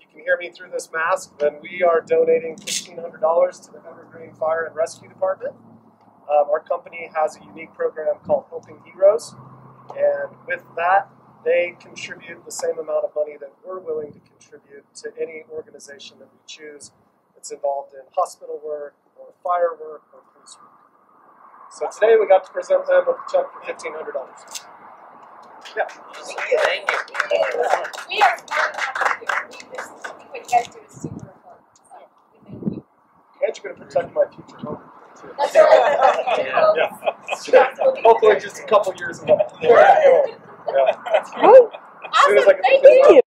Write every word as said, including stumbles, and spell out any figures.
can hear me through this mask, then we are donating fifteen hundred dollars to the Evergreen Fire and Rescue Department. Um, our company has a unique program called Helping Heroes, and with that, they contribute the same amount of money that we're willing to contribute to any organization that we choose that's involved in hospital work or fire work or police work. So today we got to present them with a check for fifteen hundred dollars. Yeah. Thank you. Thank you. We are very happy to do this. I think what you guys do is super important. So we thank you. And you're going to protect my future home. That's right. Yeah. Yeah. Hopefully just a couple years ago. Yeah. Yeah. As soon as I Awesome. can Thank put this you.